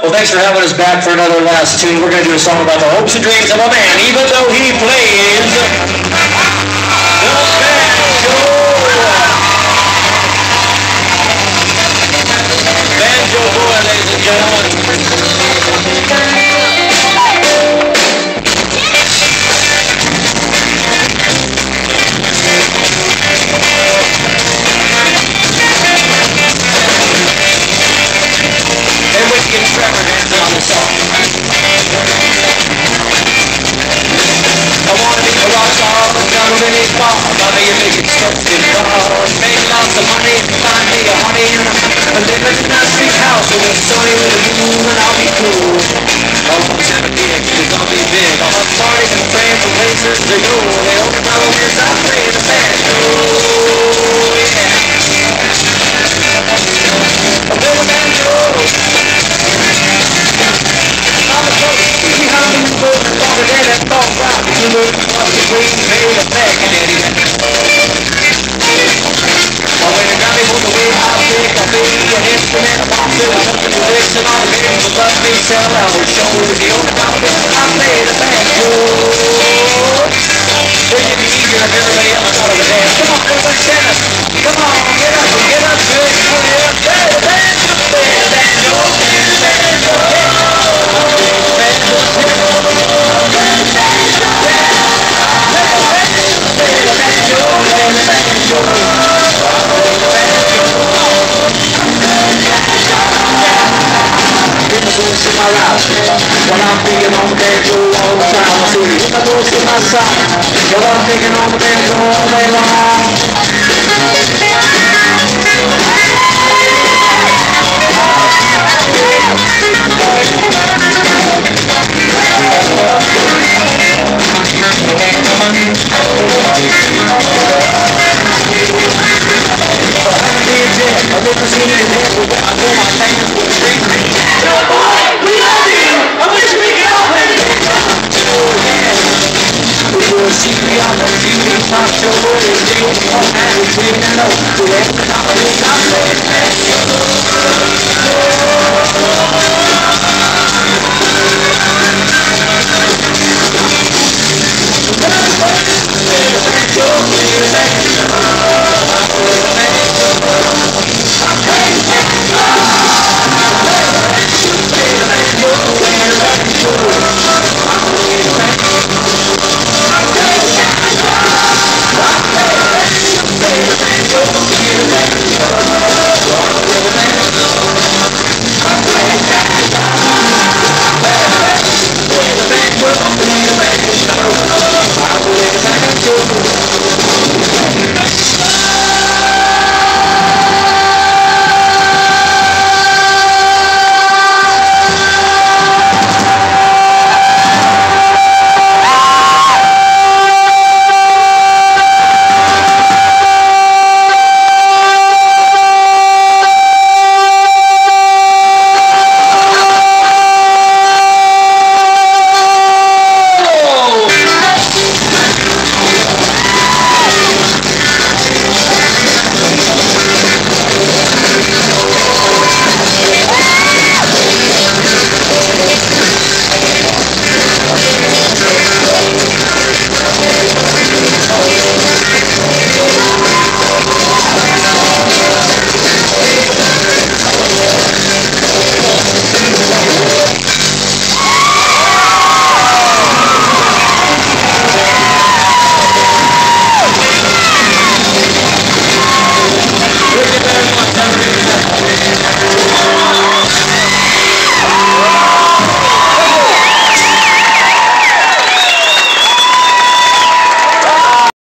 Well, thanks for having us back for another last tune. We're going to do a song about the hopes and dreams of a man, even though he plays the banjo. Banjo boy, ladies and gentlemen. And we can Trevor hands on the song. I wanna be a rock star, but not a really far. Mama, you make expensive cars, make lots of money, find me a honey, and live in a street house with a sunny with a moon, and I'll be cool. I won't have a gig, it's gonna be big. I'll have parties and friends and places to go. The only problem is I play the banjo, yeah. I play the banjo. I'm a coach, we have to move over, longer than that thought rock. You move across the green, made a back and Eddie. Oh, when you got me on the way, I'll pick a baby, an instrument, a box, and a something to listen on the game. But let me tell I will show you the only problem I play the banjo. Well, you can easier if everybody else thought of the dance. Come on, everybody stand up. Come on, get up and get up to it. Play the banjo, play the banjo, play the banjo. When I'm thinking on the banjo all the time, I see if I go to my side. When I'm thinking on the banjo all day long. I've never seen it happen, but I know my fans will treat me. Yo, boy, we love you! I wish we could open it! Oh, yeah. We will see me on the TV talk show. It's day one, and it's been an old. To every time I look, I'm saying,